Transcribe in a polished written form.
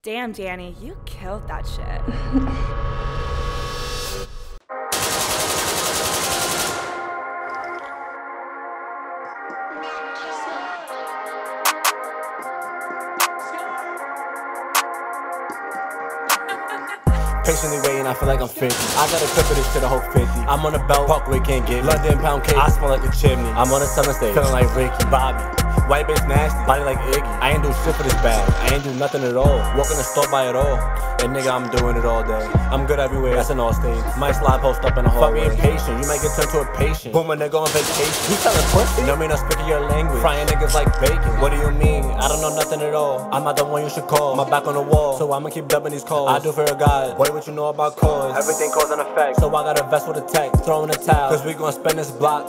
Damn, Danny, you killed that shit. Patiently waiting, I feel like I'm 50. I gotta clip of this shit a whole 50. I'm on a belt, Parkway can't get me. London pound cake, I smell like a chimney. I'm on a summer stage, feeling like Ricky Bobby. White bitch nasty, body like Iggy. I ain't do shit for this bag, I ain't do nothing at all. Walk in the store, buy it all. And nigga, I'm doing it all day. I'm good everywhere, that's in all states. Might slide post up in a hallway. Fuck me impatient, you might get turned to a patient. Boom, a nigga on vacation. You selling pussy? Know me not speaking your language. Frying niggas like bacon. What do you mean? I don't know nothing at all. I'm not the one you should call. My back on the wall, so I'ma keep dubbing these calls. I do for a God. Boy, what you know about cause? Everything cause and effect. So I got a vest with a tech, throwing a towel. Cause we gon' spend this block.